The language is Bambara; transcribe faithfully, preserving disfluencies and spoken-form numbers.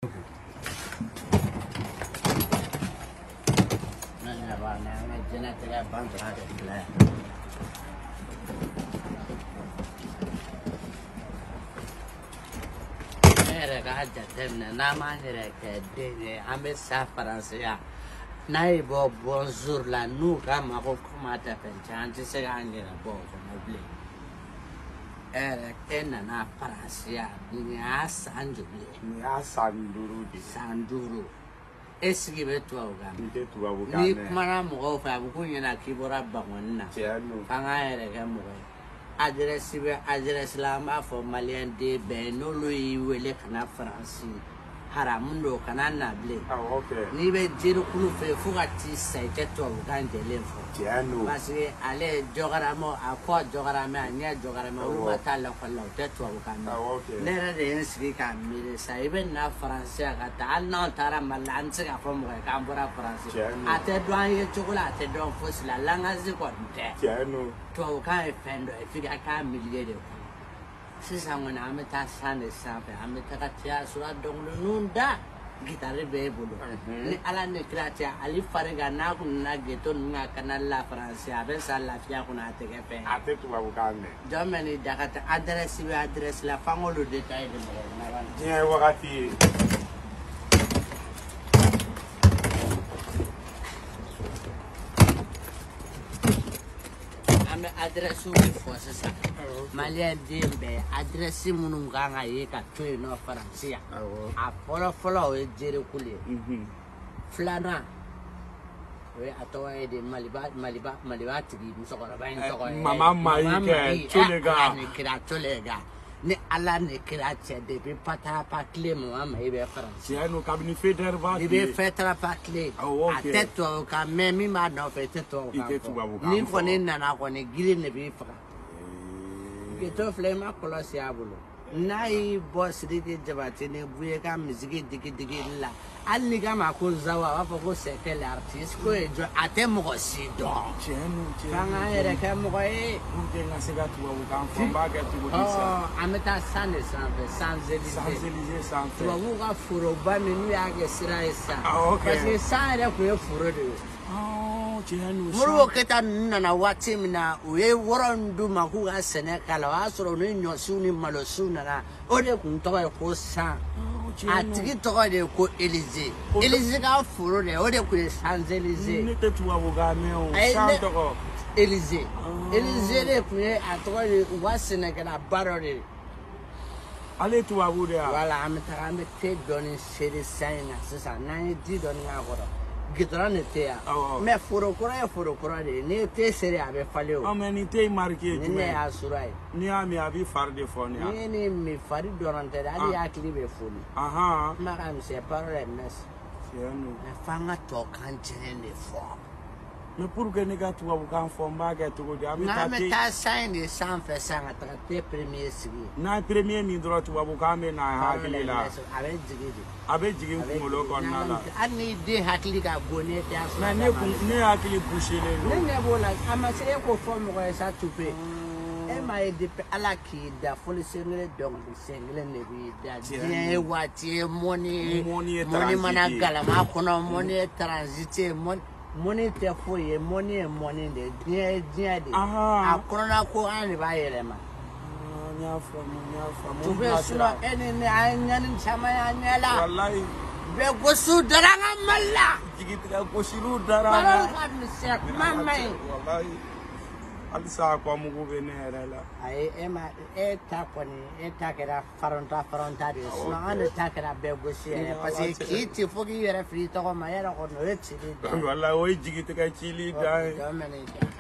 Naibo bonjour la nous kama ko kuma ta penchante se ganye na bo ko mobile era ena na parasia ni asanjule ni asanduru di sanduru esigi betu oga ni tetu abuka ni kuma mo fa bu kunya na kibora bangonna tiano kanga era ke mo address be address la ma fo malien de ben no lo yiwele kana franci haramundo kana na ble ah okay ni be jiru kulu fe fugati sai teto ganje lefo tiano parce ale jogaramo akwa jogaramo anya jogaramo lu batala kwalla teto ganje ah okay nera de ensi ka mire sai be na français ka ta no tara malanse ka fo mo ka mbora français ate doan ye chocolat ate don fosila langa zikonte tiano to ka e fendo e figa ka milier de sisa ngona ameta sande sape ameta katia sura donglo nunda gitare be bulu ni ala ne kratia ali farega na kunna geto nga kana la france abe sala fia kuna tege pe ate tu abukane jamani dakata adresse be adresse la fangolo detail de mo na wana je wakati ame adresse u force sa malien dembe adresse mununganga ye ka to no francia a folo folo e jere kule mhm flana we atowa e de maliba maliba maliba tigi musokora ba ntoko mama mai ke tolega ni kira tolega ni ala ne kira che de bi pata pa clé mama e be francia no cabine feder ba ni be fetra pa clé a teto ka memi ma no fe teto ka ni fone nana ko ne gire ne bi fra geto flema kolosi abulo nai boss digi jabati ne buye ka miziki digi digi la alli ga ma ko zawa wa ko se quel artiste ko e jo atemo ko si do chenu chenu kanga ere ka mo ko e unte na se ga tu wa kan fo ba ga tu ko oh ameta sane sanfe sans élysée sans élysée sans tu wa ga furo ba mi ni ya ga sira isa parce que ça ere ko e furo de oh chenu muro keta nana wati mina we worondu maku ga Senegal wa soro ni nyosu ni malosu na o de kun to ko sa atigi to de ko Élysée Élysée ga furo de o de ko Sans Élysée ni te tu wa ga me o san to ko Élysée Élysée de ko ato de wa Senegal baro de ale tu wa bu de wala ameta ameta te doni seri saina sasa nani di doni ngoro gitrane te ya me furo kora ya furo kora de ne te seri abe fale o ameni te marqué ni ne asurai ni ami abi far de fone ya ni ni mi fari dorante ali ya klibe foni aha ma am se parole mes tiano na fanga to kan tene fo me pour que ne ga tu wa kan fo ba ga tu go ami ta na me ta sign de sans faire ça ta te premier sigi na premier ni droit wa bu ka me na ha kilila abe jigi abe jigi ko lo ko na la ani de hakili ka gone ta na ne ku ne hakili boucher le ne ne bola amase ko fo mo ko sa tupe e ma e de ala ki da fo le sengele donc le sengele ne bi da je wati money money mana gala ma kono money transiter money money te fo ye money money de dia dia de a corona ko an ba yele ma nya fo nya fo mo be suno ene ne anyan chama ya nyela wallahi be gosu daranga malla jigita ko shiru daranga mama wallahi alisa ko mu go venere la ai ema e ta koni e ta kera faronta faronta de suno an ta kera be gosu e parce que ki ti fo ki yere frito ko ma yera ko no e chili wallahi o jigita ka chili dai